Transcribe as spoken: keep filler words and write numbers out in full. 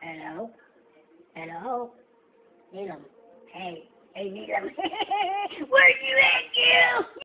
Hello? Hello? Needham. Hey. Hey, Needham. Where you at, you?